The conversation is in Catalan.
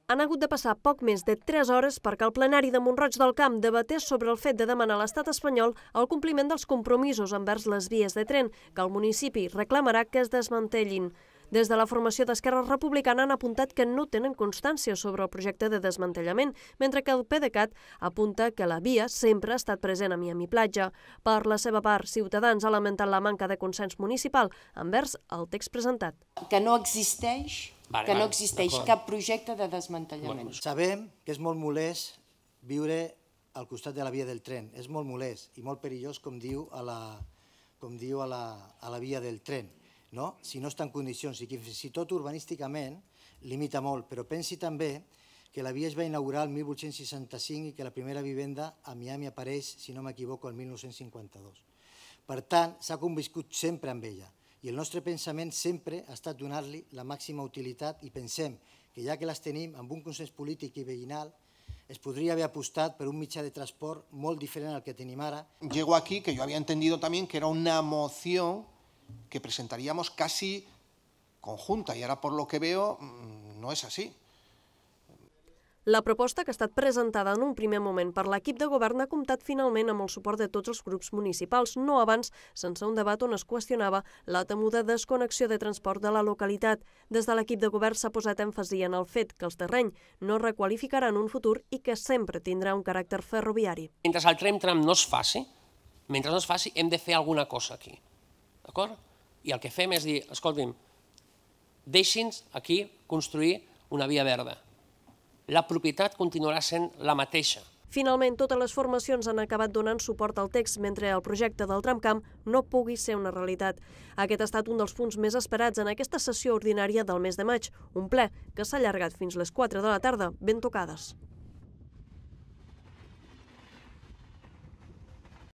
Han hagut de passar poc més de 3 hores perquè el plenari de Mont-roig del Camp debatés sobre el fet de demanar a l'estat espanyol el compliment dels compromisos envers les vies de tren, que el municipi reclamarà que es desmantellin. Des de la formació d'Esquerra Republicana han apuntat que no tenen constància sobre el projecte de desmantellament, mentre que el PDeCAT apunta que la via sempre ha estat present a Miami Platja. Per la seva part, Ciutadans ha lamentat la manca de consens municipal envers el text presentat. Que no existeix cap projecte de desmantellament. Sabem que és molt molest viure al costat de la via del tren. És molt molest i molt perillós, com diu a la via del tren. Si no està en condicions, i que fins i tot urbanísticament limita molt, però pensi també que la via es va inaugurar el 1865 i que la primera vivenda a Miami apareix, si no m'equivoco, el 1952. Per tant, s'ha conviscut sempre amb ella i el nostre pensament sempre ha estat donar-li la màxima utilitat i pensem que ja que les tenim amb un consens polític i veïnal es podria haver apostat per un mitjà de transport molt diferent al que tenim ara. Llego aquí que yo había entendido también que era una moción que presentaríamos casi conjunta y ahora por lo que veo no es así. La proposta, que ha estat presentada en un primer moment per l'equip de govern, ha comptat finalment amb el suport de tots els grups municipals, no abans sense un debat on es qüestionava la temuda desconnexió de transport de la localitat. Des de l'equip de govern s'ha posat èmfasi en el fet que els terrenys no es requalificaran en un futur i que sempre tindrà un caràcter ferroviari. Mentre el tram no es faci, hem de fer alguna cosa aquí. D'acord? I el que fem és dir, escolti'm, deixi'ns aquí construir una via verda. La propietat continuarà sent la mateixa. Finalment, totes les formacions han acabat donant suport al text mentre el projecte del tramcamp no pugui ser una realitat. Aquest ha estat un dels punts més esperats en aquesta sessió ordinària del mes de maig, un ple que s'ha allargat fins les 4 de la tarda, ben tocades.